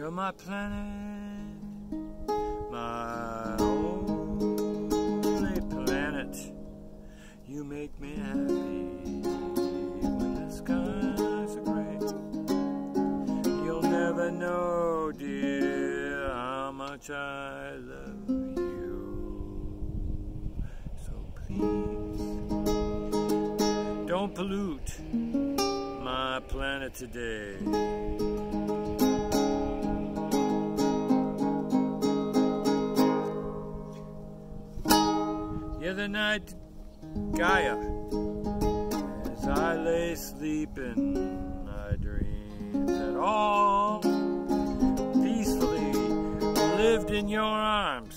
You're my planet, my only planet. You make me happy when the skies are gray. You'll never know, dear, how much I love you. So please, don't pollute my planet today. The other night, Gaia, as I lay sleeping, I dreamed that all peacefully lived in your arms.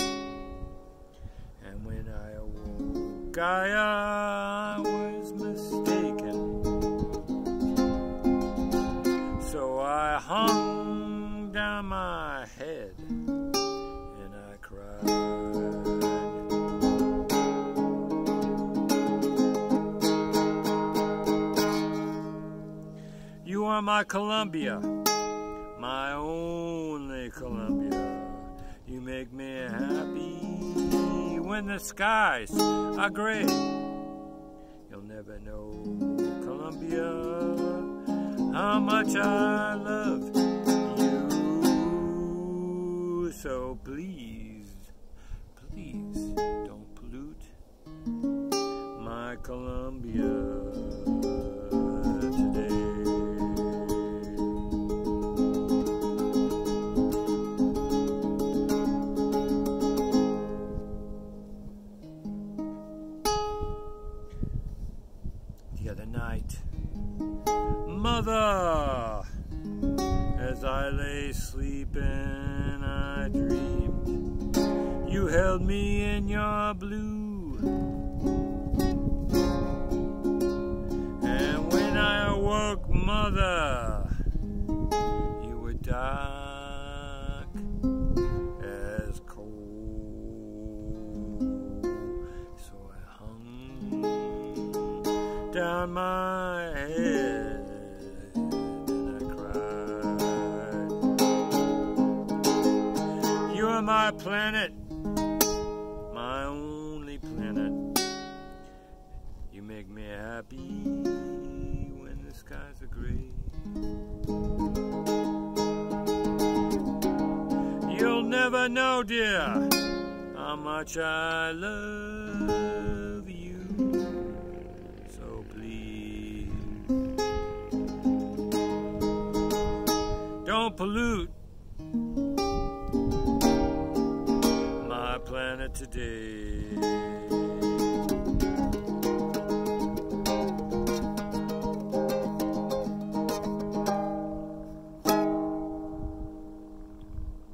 And when I awoke, Gaia, I was mistaken. So I hung down my head and I cried. You are my Columbia, my only Columbia. You make me happy when the skies are gray. You'll never know, Columbia, how much I love you. So please, please don't pollute my Columbia today. The other night, Mother, as I lay sleeping, I dreamed you held me in your blue. And when I awoke, Mother, you were dark as coal. So I hung down my head and I cried. You are my planet, my only planet. You make me happy when the skies are gray. You'll never know, dear, how much I love you. So please, don't pollute my planet today.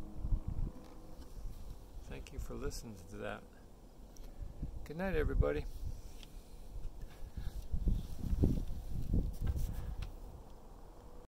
Thank you for listening to that. Good night, everybody.